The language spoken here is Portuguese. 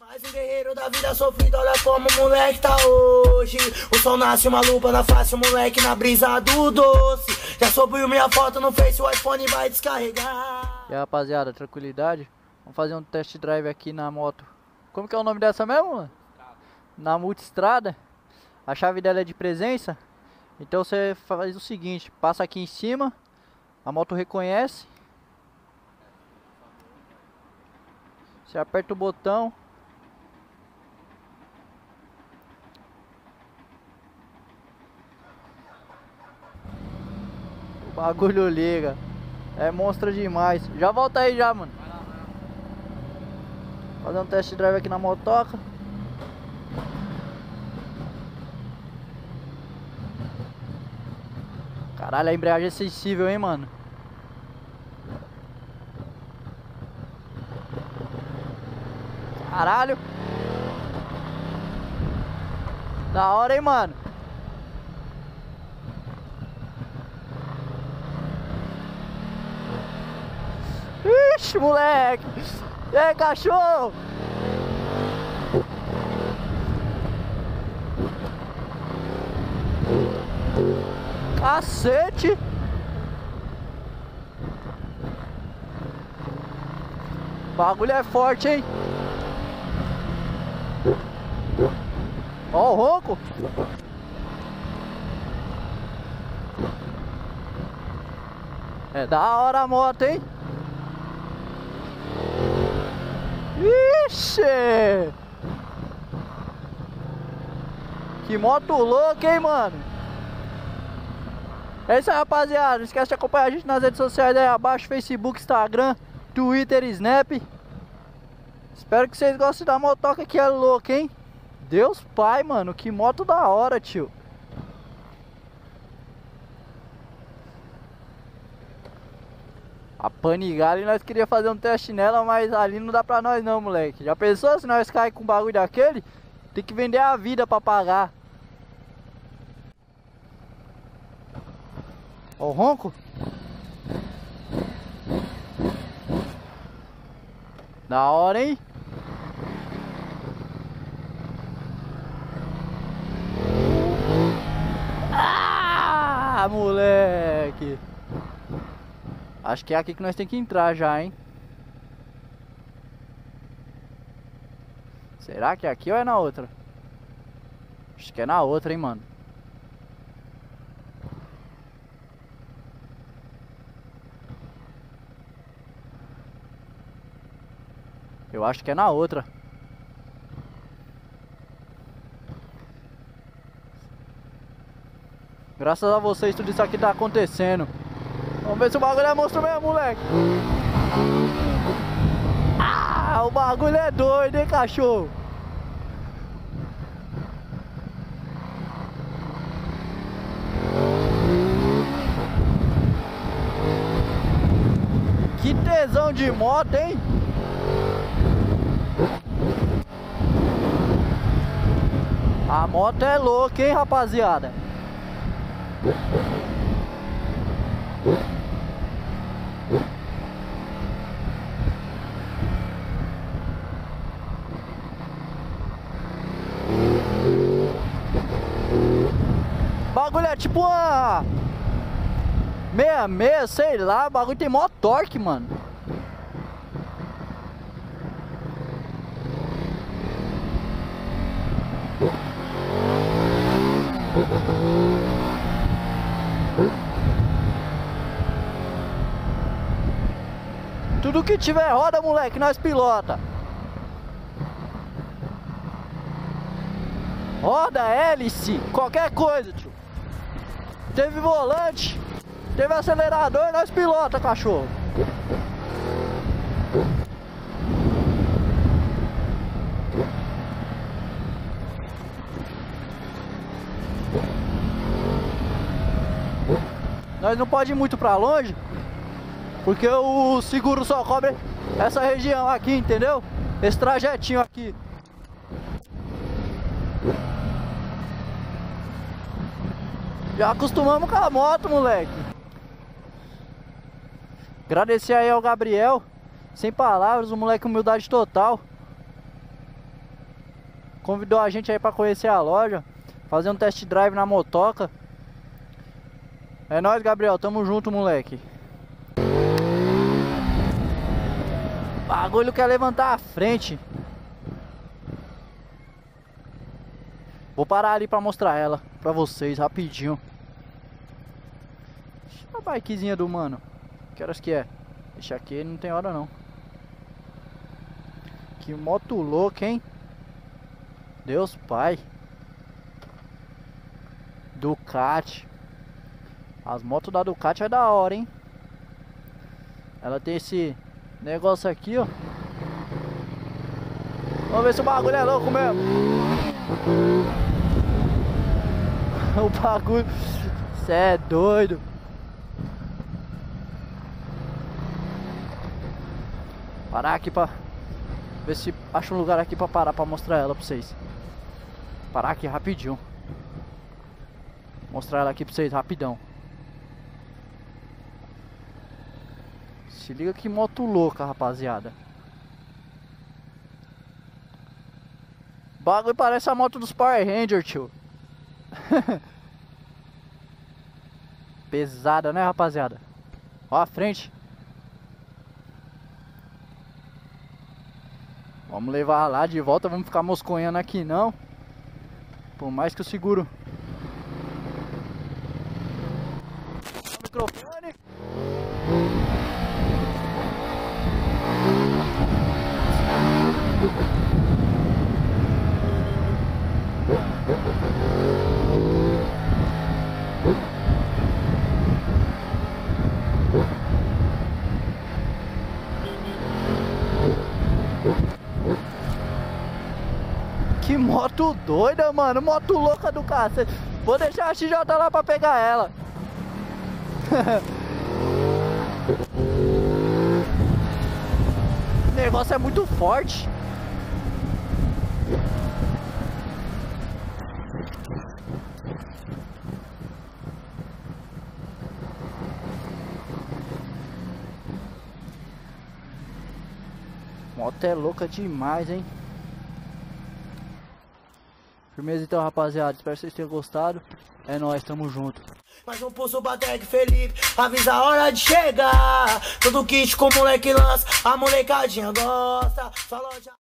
Mais um guerreiro da vida sofrida, olha como o moleque tá hoje. O sol nasce, uma lupa na face, o moleque na brisa do doce. Já subiu minha foto no Face, o iPhone vai descarregar. E aí, rapaziada, tranquilidade? Vamos fazer um test drive aqui na moto. Como que é o nome dessa mesmo, mano? Na Multistrada. A chave dela é de presença. Então você faz o seguinte, passa aqui em cima, a moto reconhece. Você aperta o botão. O bagulho liga. É monstro demais. Já volta aí já, mano. Fazer um test drive aqui na motoca. Caralho, a embreagem é sensível, hein, mano. Caralho. Da hora, hein, mano. Ixi, moleque. E aí, cachorro? Cacete. O bagulho é forte, hein? Ó o ronco. É da hora a moto, hein? Ixi! Que moto louca, hein, mano? É isso aí, rapaziada. Não esquece de acompanhar a gente nas redes sociais aí abaixo: Facebook, Instagram, Twitter, Snap. Espero que vocês gostem da motoca, que é louca, hein? Deus pai, mano. Que moto da hora, tio. A Panigale, nós queríamos fazer um teste nela, mas ali não dá pra nós não, moleque. Já pensou se nós cair com um bagulho daquele? Tem que vender a vida pra pagar. Ó o ronco. Da hora, hein? Ah, moleque. Acho que é aqui que nós temos que entrar já, hein? Será que é aqui ou é na outra? Acho que é na outra, hein, mano. Eu acho que é na outra. Graças a vocês tudo isso aqui tá acontecendo. Vamos ver se o bagulho é monstro mesmo, moleque. Ah, o bagulho é doido, hein, cachorro. Que tesão de moto, hein? A moto é louca, hein, rapaziada? Bagulho é tipo uma 66, sei lá. O bagulho tem mó torque, mano. Tudo que tiver roda, moleque, nós pilota. Roda, hélice, qualquer coisa, tio. Teve volante, teve acelerador, nós pilota, cachorro. Nós não pode ir muito pra longe, porque o seguro só cobre essa região aqui, entendeu? Esse trajetinho aqui. Já acostumamos com a moto, moleque. Agradecer aí ao Gabriel. Sem palavras, o moleque, humildade total. convidou a gente aí pra conhecer a loja, fazer um test drive na motoca. É nóis, Gabriel, tamo junto, moleque. O bagulho quer levantar a frente. Vou parar ali pra mostrar ela pra vocês, rapidinho. A bikezinha do mano. Que horas que é? Deixa aqui, não tem hora não. Que moto louca, hein? Deus pai. Ducati. As motos da Ducati é da hora, hein? Ela tem esse negócio aqui, ó. Vamos ver se o bagulho é louco mesmo. O bagulho, cê é doido. Parar aqui pra ver se acho um lugar aqui pra parar pra mostrar ela pra vocês. Parar aqui rapidinho. Mostrar ela aqui pra vocês rapidão. Se liga que moto louca, rapaziada. O bagulho parece a moto dos Power Rangers, tio. Pesada, né, rapaziada? Ó a frente. Vamos levar lá de volta. Vamos ficar mosconhando aqui não. Por mais que o seguro o microfone. Que moto doida, mano. Moto louca do cacete. Vou deixar a XJ lá pra pegar ela. O negócio é muito forte. Moto é louca demais, hein? Firmeza então, rapaziada, espero que vocês tenham gostado. É nóis, tamo junto. Mais um pulso Batek Felipe, avisa a hora de chegar. Todo kit com o moleque lança, a molecadinha gosta. Só loja